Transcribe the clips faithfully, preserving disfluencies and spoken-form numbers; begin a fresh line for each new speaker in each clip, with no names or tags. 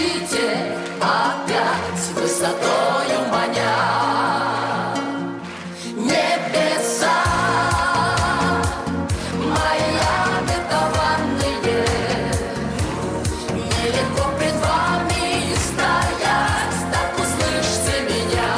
молчите, опять высотою маня. Небеса мои обетованные, нелегко пред вами стоять, так услышьте меня.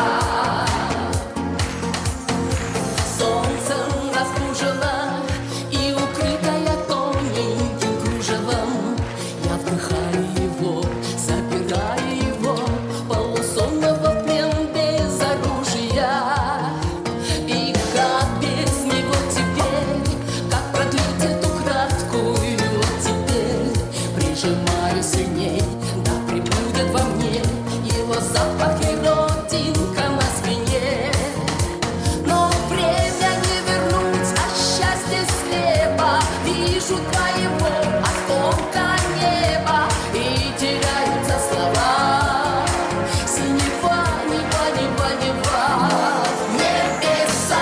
Солнцем разбужена и укрытая тоненьким кружевом, я вдыхаю его, забираю его, полусонного в плен без оружия. И как без него теперь, как продлить эту краткую теперь, прижимаю сильней, да пребудет во мне его запах и родинка на спине. Но время не вернуть, а счастье слепо, вижу твоего осколка неба, и теряются слова. Синева, нева, нева, нева. Небеса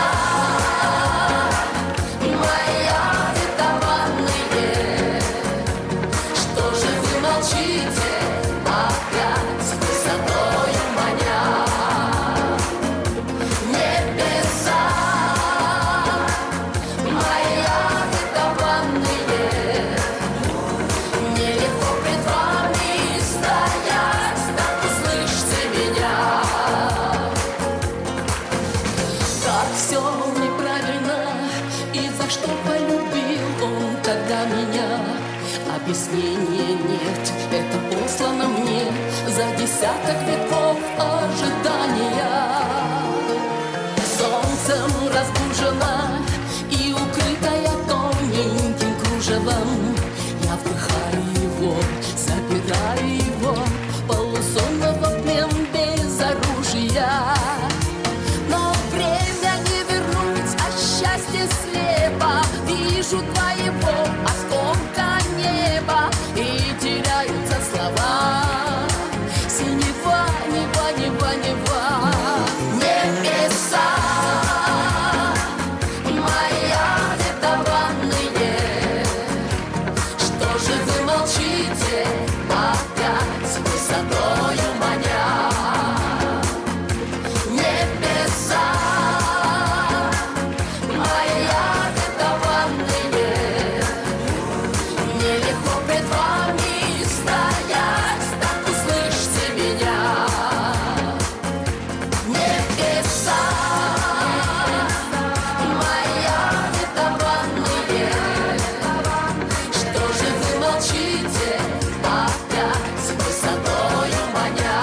мои обетованные, что же вы молчите, опять высотою маня? Небеса мои обетованные, нелегко пред вами стоять, так услышьте меня. Как все неправильно, и за что полюбил он тогда меня, объяснения нет, это послано мне за десяток веков ожидания. Солнцем разбужена и укрытая тоненьким кружевом, я вдыхаю его, забираю его, полусонного в плен без оружия. Но время не вернуть, а счастье слепо, вижу твоего осколка неба, и теряются слова. Синева, нева, нева, нева. Небеса мои обетованные, что же вы молчите, опять высотою маня? Небеса мои обетованные, нелегко пред вами стоять, так услышьте меня. Небеса мои обетованные, что же вы молчите, опять высотою маня?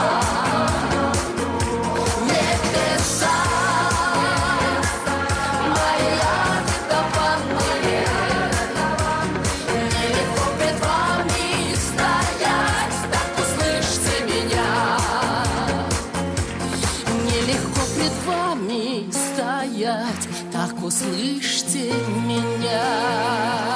Небеса мои обетованные, нелегко пред вами стоять, так услышьте меня. Нелегко пред вами стоять, так услышьте меня.